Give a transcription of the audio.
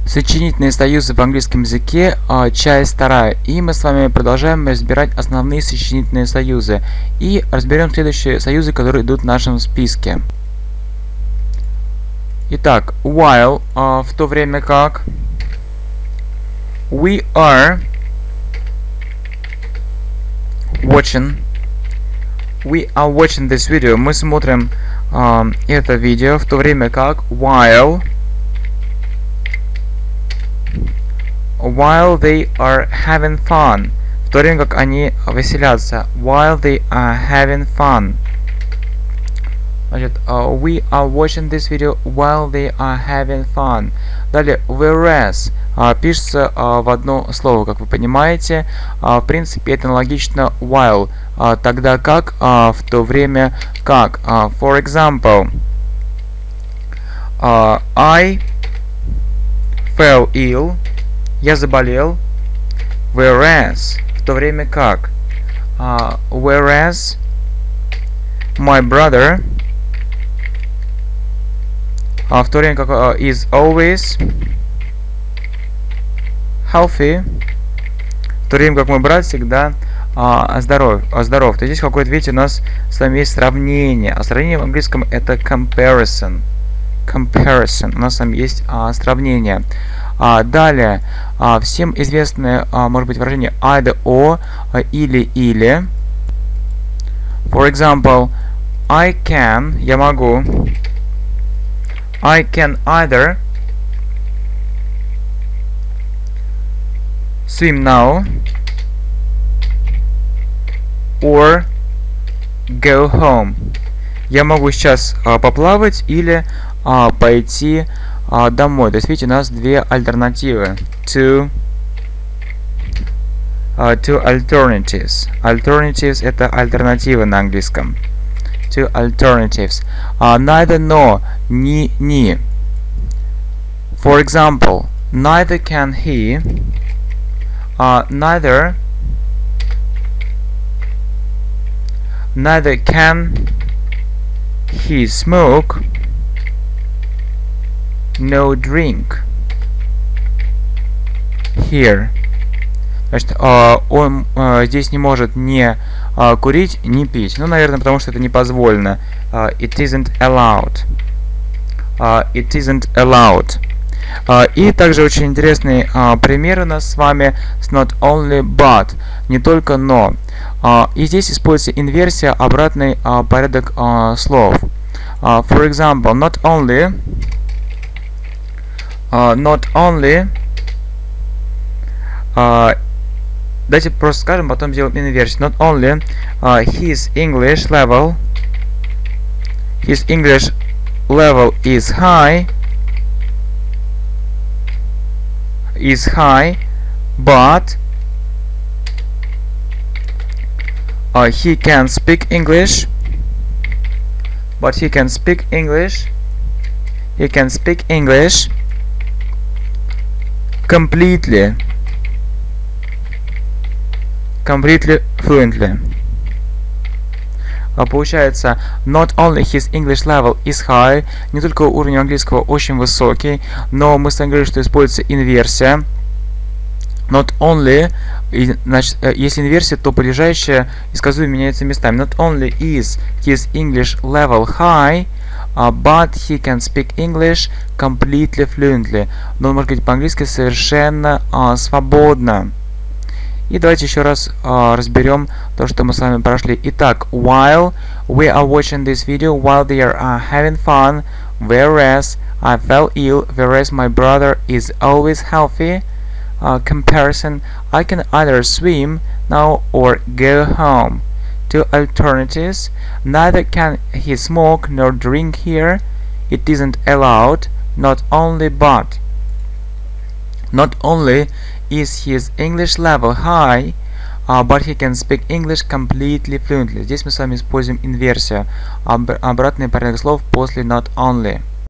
Сочинительные союзы в английском языке, часть 2. И мы с вами продолжаем разбирать основные сочинительные союзы. И разберем следующие союзы, которые идут в нашем списке. Итак, while, в то время как. We are watching. We are watching this video. Мы смотрим это видео, в то время как while they are having fun. В то время как они веселятся. While they are having fun. Значит, we are watching this video while they are having fun. Далее, whereas пишется в одно слово, как вы понимаете. В принципе, это аналогично while. Тогда как, в то время как. For example, I fell ill. Я заболел. Whereas, в то время как. Whereas my brother, в то время как is always healthy, в то время как мой брат всегда здоров. То есть здесь какое-то, видите, у нас с вами есть сравнение. А сравнение в английском это comparison. Comparison. У нас с вами есть сравнение. Далее, всем известное, может быть, выражение either or, или. For example, I can, я могу. I can either swim now or go home. Я могу сейчас поплавать или пойти домой. То есть, видите, у нас две альтернативы. Two alternatives. Alternatives это альтернативы на английском. Two alternatives. Neither, no, ни. For example, neither can he. Neither can he smoke. No drink here. Значит, он здесь не может ни курить, ни пить. Ну, наверное, потому что это не позволено. It isn't allowed. It isn't allowed. И также очень интересный пример у нас с вами с not only but. Не только но. И здесь используется инверсия, обратный порядок слов. For example, not only давайте просто скажем, потом сделаем инверсию. Not only his English level is high, but he can speak English. Completely fluently. Получается, not only his English level is high, не только уровень английского очень высокий, но мы с вами говорили, что используется инверсия. Not only, значит, если инверсия, то прилежащее и сказуемое меняется местами. Not only is his English level high, but he can speak English completely fluently. Но он может говорить по-английски совершенно свободно. И давайте еще раз разберем то, что мы с вами прошли. Итак, while we are watching this video, while they are having fun, whereas I fell ill, whereas my brother is always healthy. Comparison, I can either swim now or go home. Two alternatives, neither can he smoke nor drink here. It isn't allowed. Not only but. Not only is his English level high, but he can speak English completely fluently. Здесь мы с вами используем инверсию, обратный порядок слов после not only.